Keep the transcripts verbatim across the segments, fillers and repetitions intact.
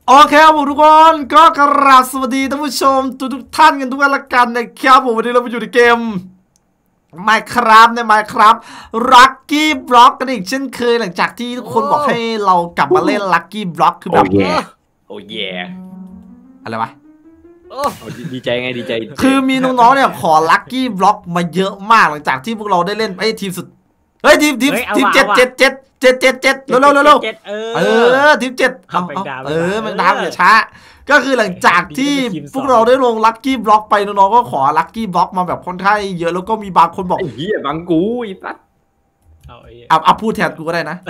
โอเคครับผมทุกคนก็กราบสวัสดีท่านผู้ชมทุกทุกท่านกันทุกท่านละกันนะครับผมวันนี้เราไปอยู่ในเกม Minecraft ใน Minecraft Lucky Block กันอีกเช่นเคยหลังจากที่ทุกคนบอกให้เรากลับมาเล่น Lucky Block คือแบบโอ้แย่โอ้แย่อะไรวะดีใจไงดีใจคือมีน้องๆเนี่ยขอ Lucky Block มาเยอะมากหลังจากที่พวกเราได้เล่นไอ้ทีมสุดเฮ้ยทีมทีมทีมเจ็ดเจ็ดเจ็ดเจ็ดเจ็ดเจ็ดเร็วเร็วเร็วเร็วเออทีมเจ็ดเออมันดาวอย่าช้าก็คือหลังจากที่พวกเราได้ลงลัคกี้บล็อกไปน้องๆก็ขอลัคกี้บล็อกมาแบบค่อนข้างเยอะแล้วก็มีบางคนบอกไอ้เหี้ยบังกูอีสัสเอาเอาพูดแทนกูก็ได้นะ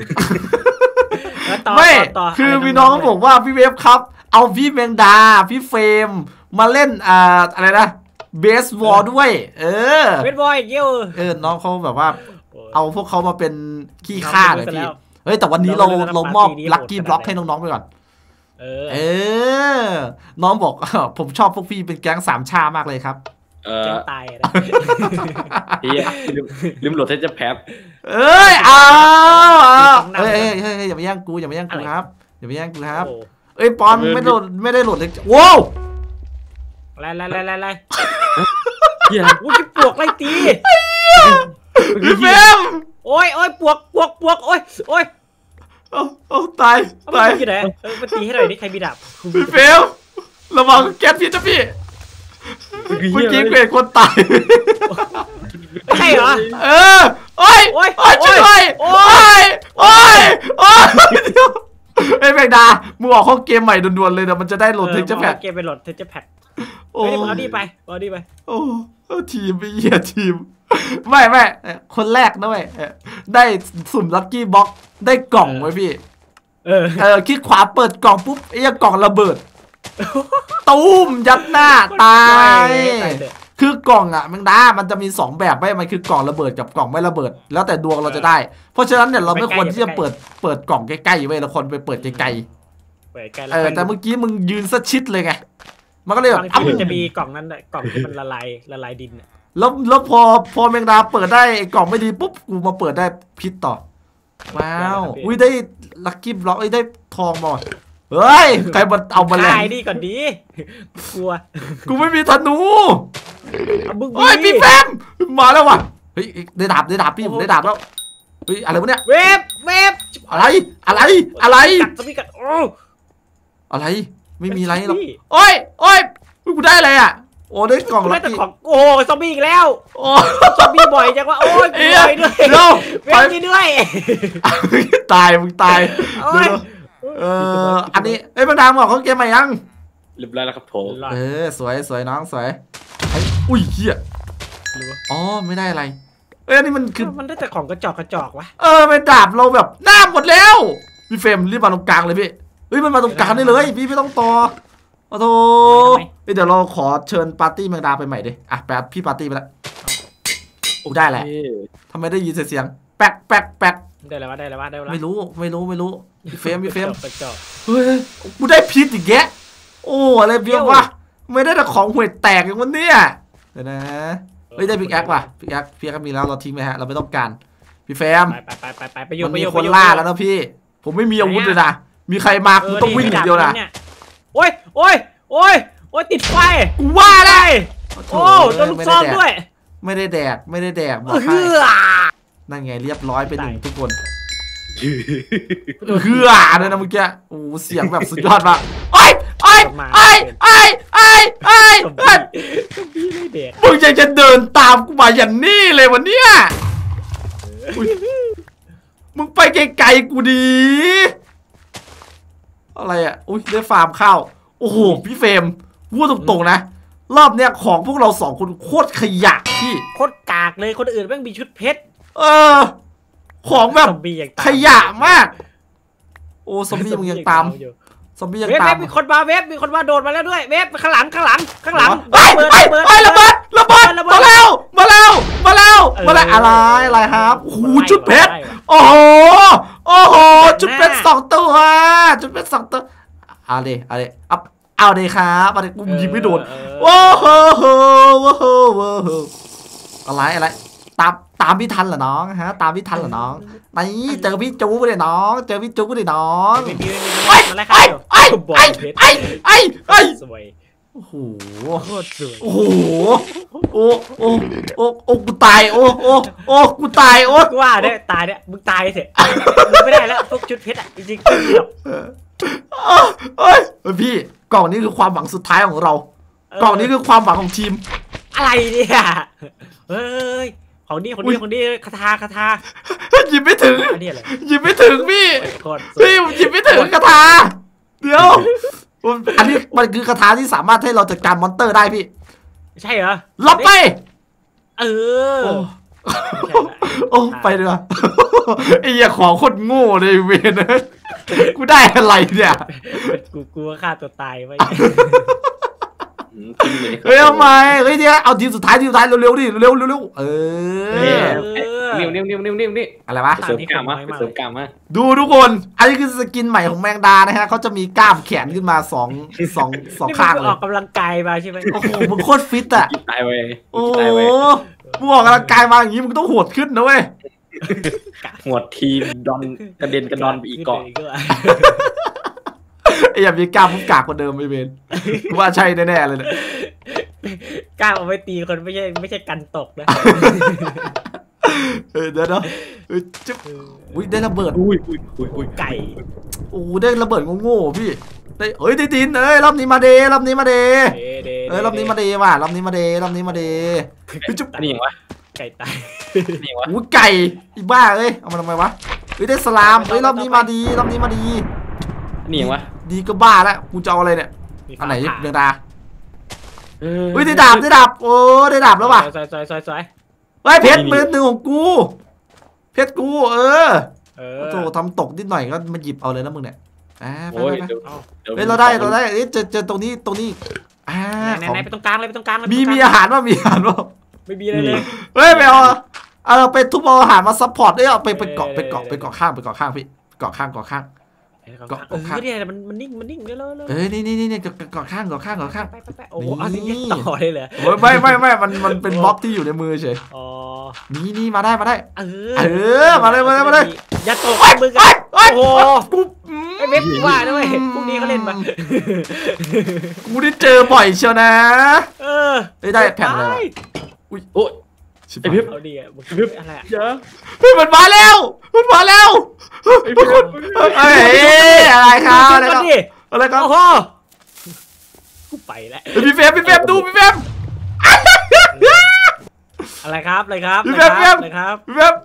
ไม่คือมีน้องก็บอกว่าพี่เวฟครับเอาพี่แมงดาพี่เฟรมมาเล่นอ่าอะไรนะเบสบอลด้วยเออเบสบอลเยอะเออน้องเขาแบบว่าเอาพวกเขามาเป็นขี้ข้าเลยพี่เฮ้ยแต่วันนี้เราเรามอบลัคกี้บล็อกให้น้องๆไปก่อนเออเออน้องบอกผมชอบพวกพี่เป็นแก๊งสามชามากเลยครับเออตายนะพี่ลืมโหลดเทสจะแพ้เอ้ยเอาเฮ้ยเฮ้ยอย่ามาแย่งกูอย่ามาแย่งกูครับอย่ามาแย่งกูครับเอ้ยปอนไม่โหลดไม่ได้โหลดเลยว้าวอะไรอะไรอะไรอะไรเหี้ยกูจะปวกไล่ตีพี่เฟมโอ้ยโอ้ยปวกปวกปวกโอ้ยโอ้ยโอ้โอ้ตายตายที่ไหนเออมาตีให้หน่อยนี่ใครมีดาบพี่เฟมระวังแก๊สพี่จ้ะพี่เมื่อกี้เกิดคนตายใช่เหรอเออโอ้ยโอ้ยช่วยโอ้ยโอ้ยโอ้ยไอ้แมงดามึงออกข้อเกมใหม่ด่วนๆเลยเดี๋ยวมันจะได้โหลดเทคเจอร์แพ็คเกมไปโหลดเทคเจอร์แพ็คโอ้เอาดีไปเอาดีไปโอ้ทีมไปเหี้ยทีมไม่ไม่คนแรกนะเว้ยได้สุ่มลัคกี้บ็อกได้กล่องไว้พี่เออเออคลิกขวาเปิดกล่องปุ๊บไอ้กล่องระเบิดตุ้มยัดหน้าตายคือกล่องอ่ะแมงดามันจะมีสองแบบไว้มันคือกล่องระเบิดกับกล่องไม่ระเบิดแล้วแต่ดวงเราจะได้เพราะฉะนั้นเนี่ยเราไม่ควรที่จะเปิดเปิดกล่องใกล้ๆไว้เราควรไปเปิดไกลๆเออแต่เมื่อกี้มึงยืนซะชิดเลยไงมันก็เลยแบบมันจะมีกล่องนั้นกล่องที่มันละลายละลายดินแล้วแล้วพอพอแมงดาเปิดได้กล่องไม่ดีปุ๊บกูมาเปิดได้พิษต่อว้าวอุ้ยได้ลัคกี้บล็อกไอ้ได้ทองมาเฮ้ยใครมาเอามาแล้วไอ้นี่ก่อนดีกลัวกูไม่มีธนูเฮ้ยพี่แฟมมาแล้วว่ะเฮ้ยได้ดาบได้ดาบพี่ผมได้ดาบแล้วเฮ้ยอะไรวะเนี่ยเวฟเวฟอะไรอะไรอะไรกัดสมิกัดโอ้อะไรไม่มีอะไรหรอกโอ้ยโอ้ยกูได้อะไรอ่ะโอ้ได้กล่องลัคกี้โอ้ซอมบี้อีกแล้วโอ้ซอมบี้บ่อยจังวะโอ้ยบ่อยด้วยเร็วไปด้วยตายมึงตายเอออันนี้ไอ้บรรดาหมอกเขาเกมใหม่ยังเรียบร้อยแล้วครับผมเออสวยสวยน้องสวยอุ้ยเหี้ยอ๋อไม่ได้อะไรเอ้ยนี่มันคือมันได้แต่ของกระจอกกระจอกวะเออไม่ดาบเราแบบหน้าหมดแล้วพี่เฟรมรีบมาตรงกลางเลยพี่เฮ้ยมันมาตรงกลางได้เลยพี่ไม่ต้องต่อโอ้โหเดี๋ยวเราขอเชิญปาร์ตี้แมงดาไปใหม่ดิอ่ะแปะพี่ปาร์ตี้ไปแล้วโอ้ได้แหละทำไมได้ยินเสียงแป๊กแป๊กแป๊กได้แล้ววะได้แล้ววะได้แล้วไม่รู้ไม่รู้ไม่รู้พี่เฟรมพี่เฟรมเฮ้ยกูได้พิษอีกแกโอ้อะไรเบี้ยววะไม่ได้แต่ของห่วยแตกอย่างวันนี้เดี๋ยวนะเฮ้ยได้พิกแอคว่ะพิกแอคพิกแอคมีแล้วเราทิ้งไหมฮะเราไม่ต้องการพี่เฟรมไปไปไปไปไปมันมีคนล่าแล้วนะพี่ผมไม่มีอาวุธเลยนะมีใครมากูต้องวิ่งอย่างเดียวนะโอ้ยโอ้ยโอ้ยโอ้ยติดไฟกูว่าได้โอ้โดนลูกซองด้วยไม่ได้แดกไม่ได้แดกบอกให้นั่นไงเรียบร้อยไปหนึ่งทุกคนเฮือเลยนะเมื่อกี้โอ้เสียงแบบสุดยอดมากไอ้ไอ้ไอ้ไอ้ไอ้ไอ้มึงยังจะเดินตามกูมาอย่างนี้เลยวันเนี้ยมึงไปไกลๆกูดีอะไรอ่ะอุ้ยได้ฟาร์มข้าวโอ้โหพี่เฟรมพูดตรงๆนะรอบเนี้ยของพวกเราสองคนโคตรขยะพี่โคตรกากเลยคนอื่นแม่งมีชุดเพชรเออของแบบขยะมากโอ้ซอมบี้มึงยังตามซอมบี้ยังตามมีคนมาเวฟมีคนมาโดดมาแล้วด้วยเวฟข้างหลังข้างหลังข้างหลังไอ้ไอ้ไอ้ระเบิดระเบิดมาแล้วมาแล้วมาแล้วมาแล้วอะไรอะไรครับโอ้โหชุดเพชรโอ้โหโอ้โหชุดเพชรสองตัวชุดเพชรสองตัวเอาดิเอาดิเอาเอาดิครับเอาดิกูยิงไม่โดนโอ้โหโอ้โหอะไรอะไรตามตามพี่ทันเหรอน้องฮะตามพี่ทันเหรอน้องนี่เจอพี่จู๊เลยน้องเจอพี่จู๊เลยน้องไม่มีไม่มีไอ้มาไล่ไอ้ข้าวไอ้ไอ้ไอ้ไอ้ไอ้สวยโอ้โหโคตรสวยโอ้โหโอ้โอ้โอ้โอ้กูตายโอ้โอ้โอ้กูตายโอ้กูว่าเนี่ยตายเนี่ยมึงตายเถอะมึงไม่ได้แล้วพวกชุดเพชรอ่ะจริงๆไม่มีหรอกเฮ้ยพี่กล่องนี้คือความหวังสุดท้ายของเรากล่องนี้คือความหวังของทีมอะไรเนี่ยเฮ้ยของดีของดีของดีคาถาคาถาหยิบไม่ถึงอันนี้อะไรหยิบไม่ถึงพี่โคตรสวยพี่หยิบไม่ถึงคาถาเดี๋ยวอันนี้มันคือคาถาที่สามารถให้เราจัดการมอนเตอร์ได้พี่ใช่เหรอรับไปเออโอ้ไปเลยไอ้เหี้ยของโคตรโง่เลยเวนกูได้อะไรเนี่ยกูกลัวฆ่าตัวตายไว้เฮ้ยทำไมเฮ้ยเนี่ยเอาทีสุดท้ายทีสุดท้ายเร็วๆดิเร็วๆเร็วๆเออนิ้วนิ้วนิ้วนิ้วนิ้วนี่อะไรวะเสริมกล้ามมาเสริมกล้ามมาดูทุกคนอันนี้คือสกินใหม่ของแมงดานะฮะเขาจะมีกล้ามแขนขึ้นมาสองสองสองข้างนี่มึเลอย อกกำลังกายมาใช่ไหมโอ้โหมึงโคตรฟิตอ่ะตายไปโอ้โหตายไปมึงออกกำลังกายมาอย่างนี้มึงต้องโหดขึ้นนะเว้ยหัวทีมดอนกระเด็นกระดอนไปอีกเกาะไอ้อย่ามีกล้ามพุ่งกากกว่าเดิมไม่เบนว่าใช่แน่ๆเลยเนี่ยกล้าเอาไว้ตีคนไม่ใช่ไม่ใช่กันตกนะเออเดี๋ยวเนาะเออจิ๊บอุ้ยได้ระเบิดอุ้ยอุ้ยอุ้ยอุ้ยไก่โอ้ได้ระเบิดโง่ๆพี่ได้เฮ้ยได้ดินเอ้ยรอบนี้มาเดรอบนี้มาเดเด้เด้เอ้ยรอบนี้มาเดว่ะรอบนี้มาเดรอบนี้มาเดพี่จุ๊บอันนี้ยังวะไก่ตายอันนี้ยังวะอู้ไก่อีบ้าเอ้ยเอามาทำไมวะเฮ้ยได้สลามเฮ้ยรอบนี้มาดีรอบนี้มาดีอันนี้ยังวะดีก็บ้าแล้วกูจะเอาอะไรเนี่ยอันไหนเดือดาเฮ้เฮ้ยได้ดาบได้ดาบโอ้ได้ดาบแล้วว่ะซอยซอยซอยซอยเฮ้ยเพชรมือหนึ่งของกูเพชรกูเออเออโธ่ทำตกนิดหน่อยก็มาหยิบเอาเลยนะมึงเนี่ยอ่าไปโอ้ยไปเดี๋ยวเฮ้ยเราได้เราได้เอ้ยเจอเจอตรงนี้ตรงนี้อ่าไหนของไหนไปตรงกลางเลยไปตรงกลางเลยมีมีอาหารว่ามีอาหารว่าไม่มีอะไรเลยเฮ้ยไปเอาเอาไปทุบเอาอาหารมาซัพพอร์ตเอ้ยเอาไปไปเกาะไปเกาะไปเกาะข้างไปเกาะข้างพี่เกาะข้างเกาะข้างเกาะเออเนี่ยมันมันนิ่งมันนิ่งเลยเลยเอ้ยนี่นี่นี่เกาะเกาะข้างเกาะข้างเกาะข้างไปไปไปโอ้โหอันนี้ต่อเลยเหรอโอ้ยไม่ไม่ไม่มันมันเป็นบล็อกที่อยู่ในมือเฉยอ๋อนี่นี่มาได้มาได้เออเออมาเลยมาเลยมาเลยอย่าตกโอ้ยมือกัโอ้ยนโอ้โอ้ยโหไอเว็บว่าด้วยพวกนี้เขาเล่นมากูได้เจอบ่อยเชียวนะเออได้แผ่นอะไรอุ้ยโอ้ยไอ้พี่เอาดีอ่ะมึงอะไรอ่ะเยอะเฮ้ยมันมาแล้วมันมาแล้วทุกคนเอ้ยอะไรครับอะไรครับอะไรครับโอ้โหกูไปแล้วพี่เฟมพี่เฟมดูพี่เฟมอะไรครับอะไรครับพี่อะไรแฟมครับอะไรครับพี่เฟม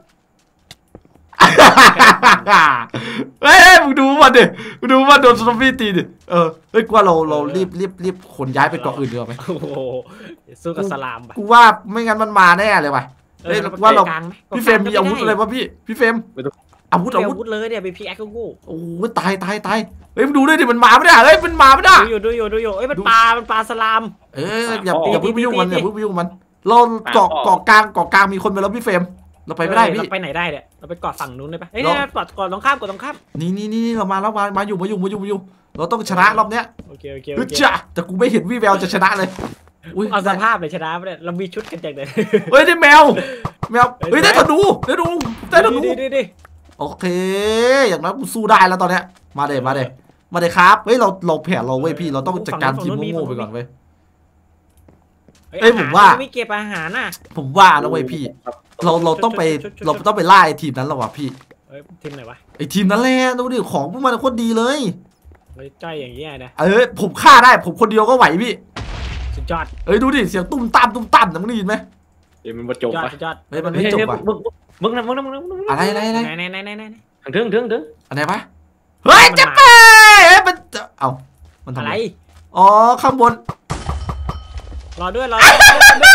เฮ้ยมึงดูมันดิมึงดูมันโดนซอมบี้ตีดิเออเฮ้ยกูว่าเราเรารีบรีบรีบขนย้ายไปเกาะอื่นดีกว่าไหมโอ้โหสู้กับสลามไปกูว่าไม่งั้นมันมาแน่เลยว่ะเฮ้ยว่าเราพี่เฟรมมีอาวุธอะไรวะพี่พี่เฟรมอาวุธอาอาวุวุธธเลยเนี่ยเป็นพีแอคกูโอ้ยตายตายตายเฮ้ยมึงดูด้วยดิมันมาไม่ได้เฮ้ยมันมาไม่ได้ดูอยู่ดูอยู่ดูอยู่เอ้ยมันปลามันปลาสลามเอ้ยอย่าอย่าเพิ่งไปยุ่งมันอย่าเพิ่งไปยุ่งมันเราเกาะเกาะกลางเกาะกลางมีคนไปแล้วพี่เฟรมเราไปไม่ได้พี่เราไปไหนได้เนี่ยเราไปเกาะฝั่งนู้นได้ปะเอ้ยเนี่ยเกาะเกาะตรงข้ามเกาะตรงข้ามนี่นี่นี่เรามาแล้วมามาอยู่มาอยู่มาอยู่มาอยู่เราต้องชนะรอบเนี้ยโอเคโอเคฮึจ้ะแต่กูไม่เห็นวี่แววจะชนะเลยอุ้ยเอาสภาพเลยชนะไปเนี่ยเรามีชุดกันจากไหนเฮ้ยได้แมวแมวเฮ้ยได้ธนูได้ธนูได้ธนูดิดิดิโอเคอย่างน้อยกูสู้ได้แล้วตอนเนี้ยมาเดมาเดมาเดครับเฮ้ยเราเราแผนเราเว้ยพี่เราต้องจัดการทีมโง่ๆไปก่อนเว้ย เอ้ยผมว่าไม่เก็บอาหารน่ะผมว่านะเว้ยพี่ เราเราต้องไปเราต้องไปล่าไอ้ทีมนั้นแล้วว่ะพี่เอ้ยทีมไหนวะไอ้ทีมนั้นแหละดูดิของพวกมันโคตรดีเลยเฮ้ยจ้อยอย่างเงี้ยนะเอ้ยผมฆ่าได้ผมคนเดียวก็ไหวพี่สุดยอดเอ้ยดูดิเสียงตุ้มตามตุ้มตามนะมึงได้ยินไหมเดี๋ยวมันมาจบยอดปะสุดยอดเฮ้ยมันไม่จบว่ะมึงมึงนะมึงนะมึงนะมึงนะอะไรอะไรอะไรไหนไหนไหนไหนไหนทางเถิงเถิงเถิงอะไรปะเฮ้ยจะไปเฮ้ยมันเอ้ามันทำอะไรอ๋อข้างบนรอด้วยรอด้วย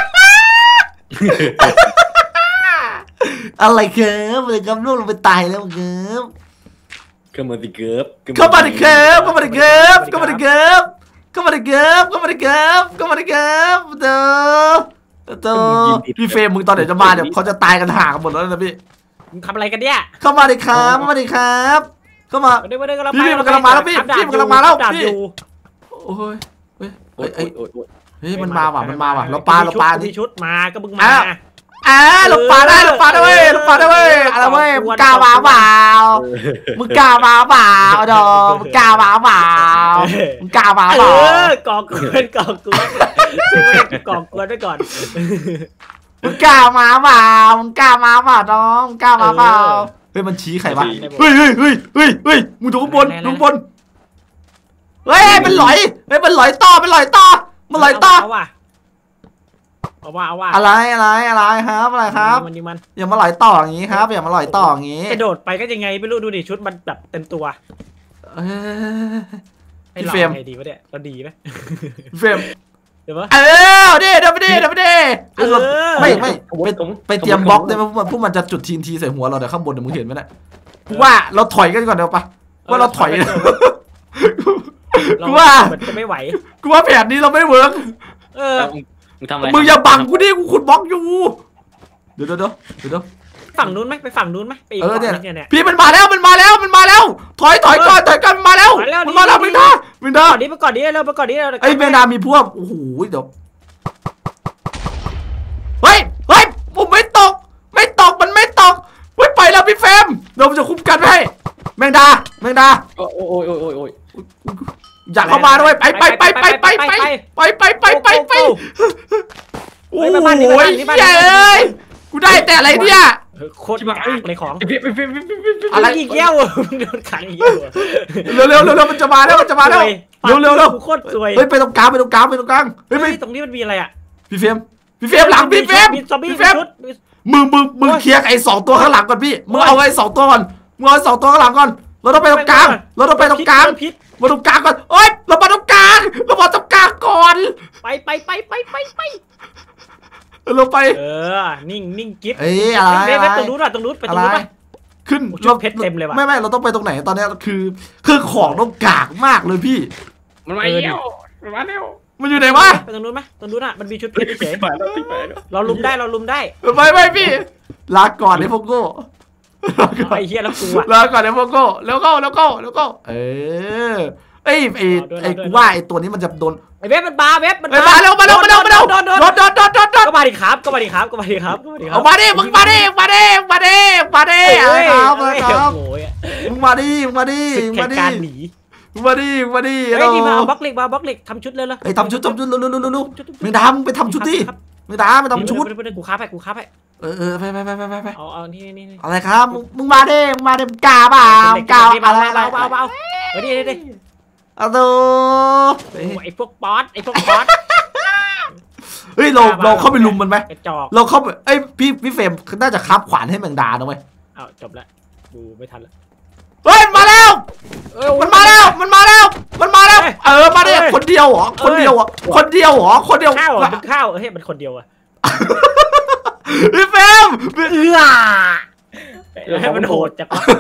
อะไรครับอะไรครับลูกลงไปตายแล้วครับก็มาดิเกิร์ฟเข้ามาดิครับเข้ามาดิครับเข้ามาดิครับเข้ามาดิครับเข้ามาดิครับเข้ามาดิครับเด้อเด้อพี่เฟรมมึงตอนไหนจะมาเดี๋ยวเขาจะตายกันห่างกันหมดแล้วนะพี่มึงทำอะไรกันเนี่ยเข้ามาดิครับเข้ามาดิครับเข้ามาเดี๋ยวเดี๋ยวกำลังพี่มันกำลังมาแล้วพี่พี่มันกำลังมาแล้วพี่ โอ้ยเฮ้ยโอ้เฮ้ยยโอ้ยโอ้ยเฮ้ยมันมาว่ะมันมาว่ะเราปลาเราปลาที่ดิชุดมาก็มึงมาอ้าวอ่าหลบป่าได้หลบป่าได้เว้ยหลบป่าได้เว้ยอะไรเว้ยมึงกล้ามาเปล่ามึงกล้ามาเปล่าดอมึงกล้ามาเปล่ามึงกล้ามาเอเปล่าอกอกวนกอกวนกอกวนไว้ก่อนมึงกล้ามาเปล่ามึงกล้ามาเปล่าน้องมึงกล้ามาเปล่าเฮ้ยมันชี้ใครวะเฮ้ยเฮ้ยเฮ้ยเฮ้ยเฮ้ยมึงดูข้างบนดูข้างบนเฮ้ยมันหลอยเฮ้ยมันหลอยต่อมันหลอยต่อมันหลอยต่อเอาว่ะเอาว่ะเอาว่ะอะไรอะไรอะไรครับอะไรครับมันนี่มันอย่ามาหลอยต่ออย่างนี้ครับอย่ามาหลอยต่ออย่างนี้กระโดดไปก็ยังไงไม่รู้ดูดิชุดมันแบบเต็มตัวเอ้ยไอ้พี่เราเฟรมไงดีวะเนี่ยเราดีไหมเฟรมเดี๋ยววะเออเด้เดี๋ยวไปเด้เดี๋ยวไปเด้เออไม่ไม่ไปไปเตรียมบล็อกได้ไหมพวกมันพวกมันจะจุดทีนทีใส่หัวเราเดี๋ยวข้างบนเดี๋ยวมึงเห็นไหมเนี่ยกูว่าเราถอยกันก่อนเดี๋ยวปะว่าเราถอยกูว่ามันจะไม่ไหวกูว่าแผนนี้เราไม่เวิร์กเออมึงทำอะไรมึงอย่าบังกูดิกูขุดบล็อกอยู่เดี๋ยวเดี๋ยวเดี๋ยวเดี๋ยวฝั่งนู้นไหมไปฝั่งนู้นไหมไปอีกเออเนี่ยฝั่งนึงเนี่ยพี่มันมาแล้วมันมาแล้วมันมาแล้วถอยถอยก่อนถอยกันมันมาแล้วมาแล้วมันมาแล้วนี่มินดามินดาก่อนนี้ไปก่อนนี้เราไปก่อนนี้เราไอ้เมนามีพวกโอ้โหเดี๋ยวเฮ้ยเฮ้ยผมไม่ตกไม่ตกมันไม่ตกเฮ้ยไปแล้วพี่เฟรมเดี๋ยวผมจะคุมกันให้แมงดาแมงดาโอ้ยโอ้ยโอ้ยโอ้ยโอ้ยอยากเข้ามาด้วยไปไปไปไปไปไปไปไปไปไปไปโอ้ยเย้ยกูได้แต่อะไรเนี่ยโคตรกากเลยของพี่พี่พี่พี่พี่พี่อะไรอีกเยี่ยวโดนขังอีกเยี่ยวเร็วเร็วเร็วเร็วมันจะมาแล้วมันจะมาแล้วเร็วเร็วเร็วโคตรสวยเฮ้ยไปตรงกลางไปตรงกลางไปตรงกลางเฮ้ยเฮ้ไม่ยตรงนี้มันมีอะไรอ่ะพี่เฟรมพี่เฟรมหลังพี่เฟรมมีซอมบี้พี่มีเฟรมชุดมึงมึงมึงเคลียร์ไอ้สองตัวข้างหลังก่อนพี่มึงเอาไอ้สองตัวก่อนมึงเอาไอ้สองตัวข้างหลังก่อนเราต้องไปตรงกลางเราต้องไปตรงกลางพิษมาตรงกลางก่อนเอ้ยเรามาตรงกลางเรามาตรงกลางก่อนไปไปไปไปไปไปเราไปเออนิ่งนิ่งกิ๊บเอ้ยอะไรเดี๋ยวอะไรตรงนู้นอ่ะตรงนู้นไปตอะรงไรนู้นไปขึ้นโอ้ชุดเพชรเต็มเลยว่ะไม่ไม่เราต้องไปตรงไหนตอนนี้คือคือของต้องกากมากเลยพี่มันมาแล้วมันมาแล้วมันอยู่ไหนวะไปตรงนู้นไหมตรงนู้นอ่ะมันมีชุดเพชรเฉยมาแล้วพี่มาแล้วเราลุมได้เราลุมได้ไปไปพี่ลาก่อนไอ้พวกโง่ลาก่อนไอ้เหี้ยแล้วกูอ่ะลาก่อนไอ้พวกโง่แล้วก็แล้วก็แล้วก็เออไอ้ไอ้ไอ้กูว่าไอ้ตัวนี้มันจะโดนไอ้เว็บมันมาเว็บมันมาเร็วมาเร็วมาเร็วมาเร็วโดนโดนโดนโดนโดนโดนโดนก็มาดิครับก็มาดิครับก็มาดิครับก็มาดิครัเอามาดิมึงมาดิมาดิมาดิมาดิอะไรครับอะไรครับโอ้ยมึงมาดิมึงมาดิศึกมึงแข่มาง ดิการหนีมึงมาดิมึงมาดิเฮ้ยนี่มาเอาบล็อกเหล็กมาบล็อกเหล็กทำชุดเลยเลยไอ้ทำชุดทำชุดเร็วเร็วเร็วเร็วมึงดามึงไปทำชุดดิมึงดาไปทำชุดกูค้าไปกูค้าไปเออเออไปไปไปไปไปไปเอาเอานี่นี่นี่อะไรครับมึงมึงมาดิมึงมาดิมึงกล้าเปล่ากล้าอะไรอะไรเบาเบาเฮ้ยนี่นี่เอาดูไอ้พวกบอสไอ้พวกบอสเฮ้ยเราเราเข้าไปลุมมันไหมกระจอกเราเข้าไปเอ้ยพี่พี่เฟรมน่าจะคับขวานให้แมงดานะเว้ยอ้าวจบละดูไม่ทันละเฮ้ยมาแล้วมันมาแล้วมันมาแล้วมันมาแล้วเออมาดิคนเดียวเหรอคนเดียวเหรอคนเดียวเหรอคนเดียวข้าวมันข้าวเฮ้ยมันคนเดียวอะพี่เฟรมเอื้อให้มันโหดจังวะ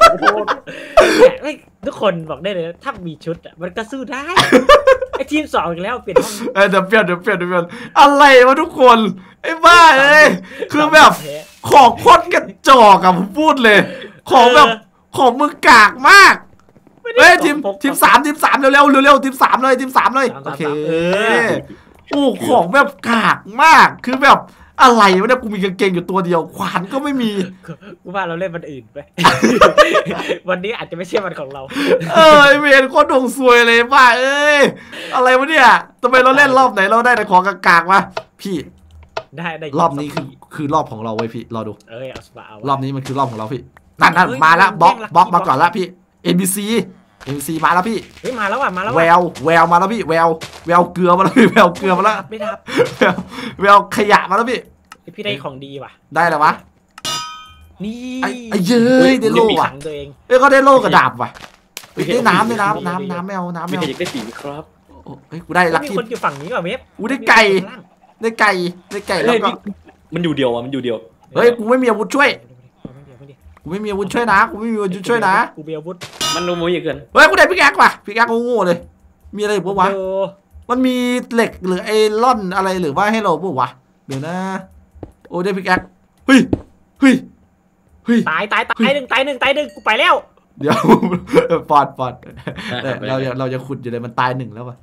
ทุกคนบอกได้เลยถ้ามีชุดอ่ะมันก็สู้ได้ไอทีมสองอีกแล้วเปลี่ยนห้องเออเดี๋ยวเปลี่ยนเดี๋ยวเปลี่ยนเดี๋ยวเปลี่ยนอะไรวะทุกคนไอ้บ้าเอ้ยคือแบบของโคตรกระจอกอะผมพูดเลย ของแบบของมึงกากมากเฮ้ยทีมทีมสามทีมสามเร็วเร็วเร็วเร็วทีมสามเลยทีมสามเลยโอเคโอ้ของแบบกากมากคือแบบอะไรวะเนี่ยกูมีกางเกงอยู่ตัวเดียวขวานก็ไม่มีกูว่าเราเล่นวันอื่นไปวันนี้อาจจะไม่ใช่วันของเราเออเวรโคตรดวงซวยเลยบ้าเอ้ยอะไรวะเนี่ยทำไมเราเล่นรอบไหนเราได้แต่ของกากๆวะพี่ได้ได้รอบนี้คือคือรอบของเราเว้ยพี่รอดูเอ้ยเอาสบายเอารอบนี้มันคือรอบของเราพี่นั่นนั่นมาแล้วบล็อกบล็อกมาก่อนแล้วพี่ เอ็น บี ซี เอ็น บี ซี มาแล้วพี่เฮ้ยมาแล้วว่ะมาแล้วแววแววมาแล้วพี่แววแววเกลือมาแล้วพี่แววเกลือมาแล้วไม่ดับแววแววขยะมาแล้วพี่พี่ได้ของดีว่ะได้แล้ววะนี่ไอ้ไอ้เย้ยได้โล่ว่ะขังตัวเองเอ้ยก็ได้โล่กระดาบว่ะได้น้ำได้น้ำน้ำน้ำไม่เอาน้ำมีไม่ใครเอาอยากได้สีครับเฮ้ยกูได้ลักมีกี้คนอยู่ฝั่งนี้ว่ะเว็บกูได้ไก่ได้ไก่ได้ไก่แล้วก็มันอยู่เดียวอ่ะมันอยู่เดียวเฮ้ยกูไม่มีอาวุธช่วยกูไม่มีอาวุธช่วยนะกูไม่มีอาวุธช่วยนะกูมีอาวุธมันลงมือเยอะเกินเฮ้ยกูได้พิกแอคว่ะพิกแอคโง่เลยมีอะไรบ้างวะมันมีเหล็กหรือไอร่อนอะไรหรือว่าให้เราบ้างวะเดี๋ยวนะโอ้ได้พิกแอคเฮ้ยเฮ้ยเฮ้ยตายตายตายหนึ่งตายหนึ่งตายหนึ่งกูไปแล้วเดี๋ยวปอดปอดเราเราเราจะขุดอยู่เลยมันตายหนึ่งแล้ววะ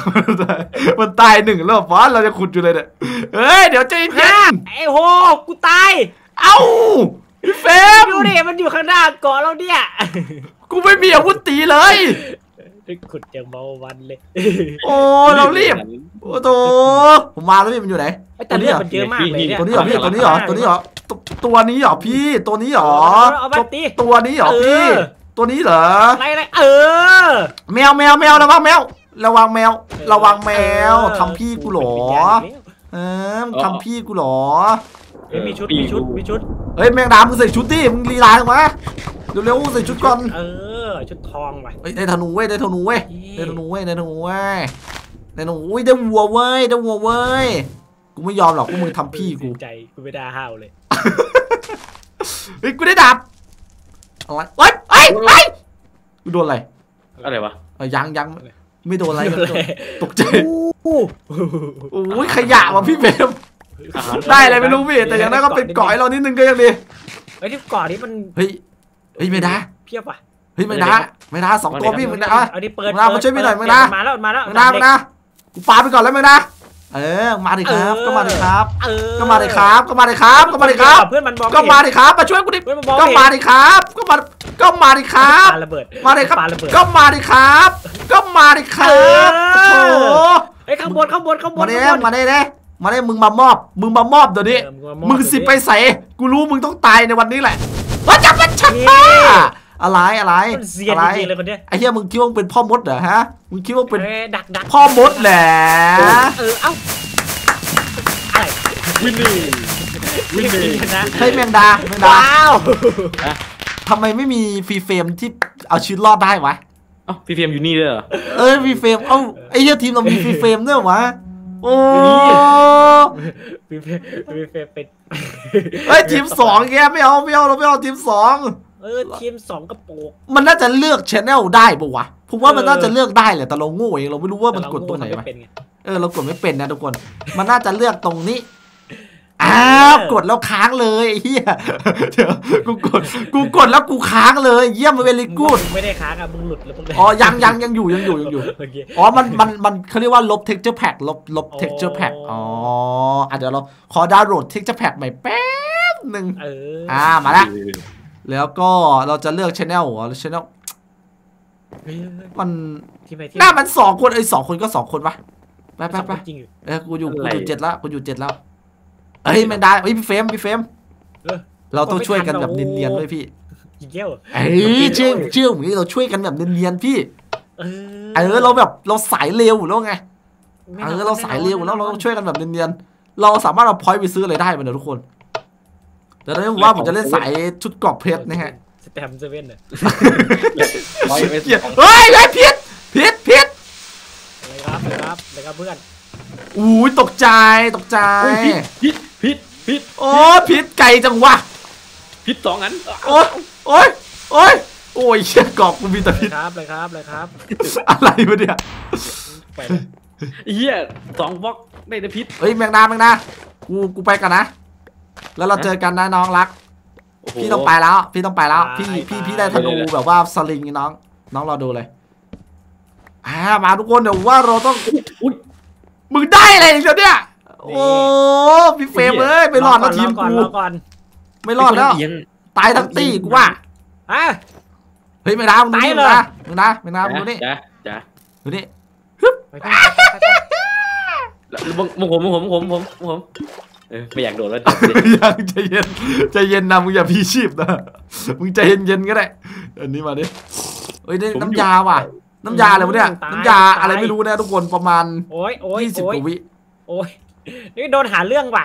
มันตายหนึ่งแล้วฟอสเราจะขุดอยู่เลยเนี่ยเฮ้ยเดี๋ยวใจเย็นไอ้โหกูตายเอ้าพี่เฟรมดูดิมันอยู่ข้างหน้าเกาะเราเนี่ยกูไม่มีอาวุธตีเลยได้ขุดอย่างเมาวันเลยโอ้เรารีบโอ้โตผมมาแล้วพี่มันอยู่ไหนแต่เลือดมันเยอะมากเลยเนี่ยตัวนี้เหรอพี่ตัวนี้เหรอตัวนี้เหรอตัวนี้เหรอพี่ตัวนี้เหรอเอามาตีตัวนี้เหรอพี่ตัวนี้เหรออะไรอะไรเออแมวแมวแมวระวังแมวระวังแมวระวังแมวทำพี่กูหรอเออทำพี่กูหรอเฮ้ยมีชุดมีชุดมีชุดเฮ้ยแมงดามึงใส่ชุดดิมึงลีลาออกมาเร็วๆใส่ชุดก่อนเออชุดทองว่ะเฮ้ยได้ธนูเว้ยได้ธนูเว้ยได้ธนูเว้ยได้ธนูเว้ยได้ธนูอุ้ยได้วัวเว้ยได้วัวเว้ยกูไม่ยอมหรอกพวกมึงทำพี่กูใจกูไม่ได้ห้าวเลยเฮ้ยกูได้ดาบอะไรเฮ้ยเฮ้ยเฮ้ยกูโดนอะไรอะไรวะเออยังยังไม่โดนอะไรโดนอะไรตกใจโอ้โอ้ยขยะว่ะพี่เบมได้อะไรไม่รู้พี่แต่อย่างนั้นก็เป็นเกาะให้เรานิดนึงก็ยังดีไอ้ที่เกาะนี้มันเฮ้ยเฮ้ยไม่ได้เพียบว่ะเฮ้ยไม่ได้ไม่ได้สองตัวพี่มึงนะเอาดิเปิดมึงนะมาช่วยพี่หน่อยมึงนะมาแล้วมาแล้วมึงนะมึงนะกูปาไปก่อนแล้วมึงนะเออมาดิครับก็มาดิครับเออก็มาดิครับก็มาดิครับก็มาดิครับเพื่อนมันบอกก็มาดิครับมาช่วยกูดิก็มาดิครับก็มาก็มาดิครับปาระเบิดมาดิครับปาระเบิดก็มาดิครับก็มาดิครับโอ้โหไอ้ข้างบนข้างบนข้างบมาน เด้มาเด้เด้มาเด้มึงมามอบมึงมามอบเดี๋ยวนี้มึงสิไปใส่กูรู้มึงต้องตายในวันนี้แหละว่าจะเป็นชักอะไรอะไรเซียนอะไรจริงเลยคนเนี้ยไอ้เหี้ยมึงคิดว่ามึงเป็นพ่อมดเหรอฮะมึงคิดว่าเป็นดักดักพ่อมดแหละเออเอ้าอะไรวินนี่วินนี่นะเฮ้ยแมงดาแมงดาว้าวทำไมไม่มีฟรีเฟรมที่เอาชีวิตรอดได้วะเอ้าพี่เฟียมอยู่นี่เลยเหรอเอ้ยฟรีเฟรมเอ้าไอ้เหี้ยทีมเรามีฟรีเฟรมด้วยวะโอ้มีเฟมีเฟเป็นเฮ้ยทีมสองแกไม่เอาไม่เอาเราไม่เอาทีมสองเออทีมสองกระโปงมันน่าจะเลือกชแนลได้ปะวะผมว่ามันน่าจะเลือกได้แหละแต่เราโง่เองเราไม่รู้ว่ามันกดตรงไหนวะเออเรากดไม่เป็นนะทุกคนมันน่าจะเลือกตรงนี้อ้าวกดแล้วค้างเลยไอ้เหี้ยเดี๋ยวกูกดกูกดแล้วกูค้างเลยเยี่ยมเวลีกูดไม่ได้ค้างอะมึงหลุดแล้วพวกนี้อ๋อยังยังยังอยู่ยังอยู่ยังอยู่โอเคอ๋อมันมันมันเขาเรียกว่าลบ texture pack ลบลบ texture pack อ๋ออ่ะเดี๋ยวเราขอดาวน์โหลด texture pack ใหม่แป๊บหนึ่งเอออ่ามาละแล้วก็เราจะเลือก channel อ๋อ channel มันที่ไปที่หน้ามันสองคนไอ้ยสองคนก็สองคนปะไปไปไปจริงอยู่เออกูอยู่กูอยู่เจ็ดแล้วกูอยู่เจ็ดแล้วเอ้ยไม่ได้เอ้ยพี่เฟรมพี่เฟรมเออเราต้องช่วยกันแบบเนียนๆด้วยพี่อีกเกี้ยวเอ้ยเชื่อเชื่อผมนี่เราช่วยกันแบบเนียนๆพี่เออเออเราแบบเราสายเร็วอยู่แล้วไงเออเราสายเร็วอยู่แล้วเราต้องช่วยกันแบบเนียนๆเราสามารถเอาพอยต์ไปซื้ออะไรได้มันเดี๋ยวทุกคนแต่ตอนนี้ผมว่าผมจะเล่นสายชุดเกราะเพชรนะฮะสแตมเซเว่นเนี่ยร้อยเมตรเฮ้ยเฮ้ยพิษพิษพิษอะไรครับอะไรครับอะไรครับเพื่อนอู้ยตกใจตกใจพิษพิษพิษโอ้พิษไก่จังวะพิษสองอันโอ้ยโอ้ยโอ้ยโอ้ยเชี่ยกรอบกูมีแต่พิษครับเลยครับเลยครับอะไรวะเนี่ยไปเลยเฮียสองบล็อกได้แต่พิษเฮ้ยแมงดาแมงดากูกูไปกันนะแล้วเราเจอกันนะน้องรักพี่ต้องไปแล้วพี่ต้องไปแล้วพี่พี่พี่ได้ธนูแบบว่าสลิงน้องน้องรอดูเลยอ่ามาทุกคนเดี๋ยวว่าเราต้องอุ้ยมึงได้อะไรอีกแล้วเนี่ยโอ้พี่เฟรมเอ้ยไม่รอดแล้วทีมก่อนกูรอก่อนไม่รอดแล้วเอียงตายทั้งตีกูว่าอ่ะเฮ้ยไม่ได้มึงดูนี่มึงนะมึงนะมึงนะมึงดูนี่จ้ะจ้ะดูนี่ไปไปไปไปแล้วมึงมึงผมมึงผมผมผมผมเออไม่อยากโดดแล้วยังใจเย็นใจเย็นนะมึงอย่าพีชีพนะมึงใจเย็นๆก็ได้อันนี้มาดิเฮ้ยนี่น้ำยาว่ะน้ำยาอะไรวะเนี่ยน้ำยาอะไรไม่รู้นะทุกคนประมาณโอ้ยโอ้ยยี่สิบโอ้กยว่าวิโอ้ยนี่โดนหาเรื่องว่ะ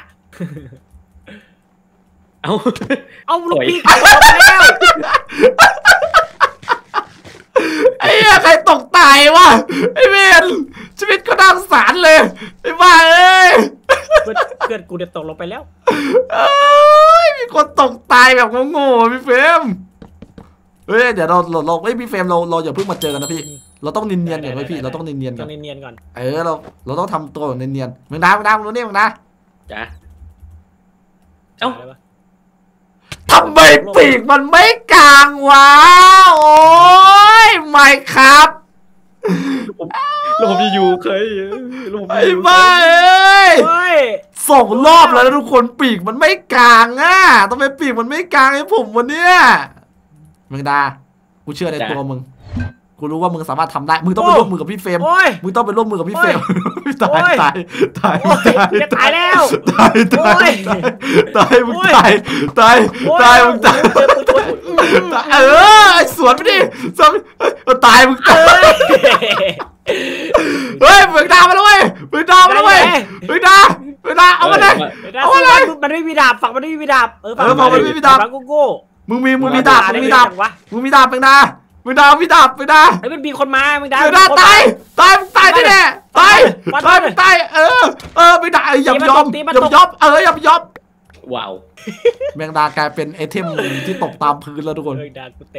เอาเอาลูกพี่กดแล้วไอ้เหี้ยใครตกตายวะไอ้เวนชีวิตก็น่าสงสารเลยไอ้บ้าเอ้ยเพื่อนเพื่อนกูเดี๋ยวตกลงไปแล้วเอ้ยมีคนตกตายแบบโง่ๆพี่เฟรมเฮ้ยเดี๋ยวเราเราเราเฮ้ยพี่เฟรมเราเราอย่าเพิ่งมาเจอกันนะพี่เราต้องเนียนๆก่อนไว้พี่เราต้องเนียนๆต้ก่ออง นเนียนๆก่อนเออเราเราต้องทำตัวแบบเนียนๆมึงดามึงดามึงดูนี่มึงดาจ้ะเอ้าอะไรวะทำไมปีกมันไม่กลางวะโอ้ยไม่ครับแล้วผมจะอยู่ใครแล้วผมไอ้บ้าเอ้ยเฮ้ยส่งรอบแล้วนะทุกคนปีกมันไม่กลางอ่ะทำไมปีกมันไม่กลางให้ผมวันเนี้ยแมงดากูเชื่อในตัวมึงกูรู้ว่ามึงสามารถทำได้มึงต้องไปร่วมมือกับพี่เฟรมโอ้ยมึงต้องไปร่วมมือกับพี่เฟรมตายโอ้ยตายตายโอ้ยตายจะตายแล้วตายตายโอ้ยตายมึงโอ้ยตายตายโอ้ตายมึงตายเจอปืนทุนตายเออไอ้สวนไปดิสวนเออตายมึงตายเอ้ยเฮ้ยมึงดามาแล้วเว้ยมึงดามาแล้วเว้ยได้ไงมึงดามึงดาเอามาเลย เอาอะไรมันไม่มีดาบฝั่งมันไม่มีดาบเออเออฝั่งมันไม่มีดาบฝั่งกูโก้มึงมีมึงมีดาบมึงมีดาบวะมึงมีดาบมึงดามึงดามีดาบมึงดาไอ้มันมีคนมามึงดามึงดาตายตายมึงตายแน่ๆตายฟันตายฟันมึงตายเออเออมึงดาอย่ายอมตีมันอย่าตบยอมเอออย่ายอมว้าวแมงดากลายเป็นไอเทมที่ตกตามพื้นแล้วทุกคนเฮ้ยดาบกูเตะ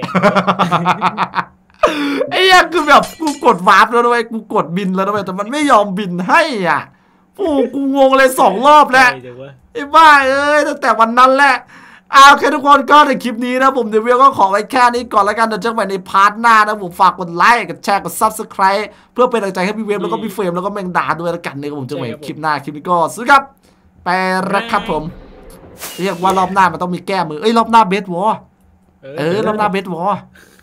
ไอ้เหี้ยคือแบบกูกดวาร์ปแล้วด้วยกูกดบินแล้วด้วยแต่มันไม่ยอมบินให้อ่ะโอ้กูงงเลยสองรอบแล้วเดี๋ยวเว้ยไอ้บ้าเอ้ยตั้งแต่วันนั้นแหละเอาโอเคทุกคนก็ในคลิปนี้นะผมเดวิลก็ขอไว้แค่นี้ก่อนแล้วกันเดี๋ยวเจอกันใหม่ในพาร์ทหน้านะผมฝากกดไลค์กดแชร์กด ซับสไครบ์ เพื่อเป็นกำลังใจให้พี่เวฟแล้วก็พี่เฟรมแล้วก็แมงดาด้วยแล้วกันนะครับผมเจอกันใหม่คลิปหน้าคลิปนี้ก็สวัสดีครับไปแล้วครับผมเรียกว่ารอบหน้ามันต้องมีแก้มือเอ้ยรอบหน้าเบสวอเออรอบหน้าเบสวอ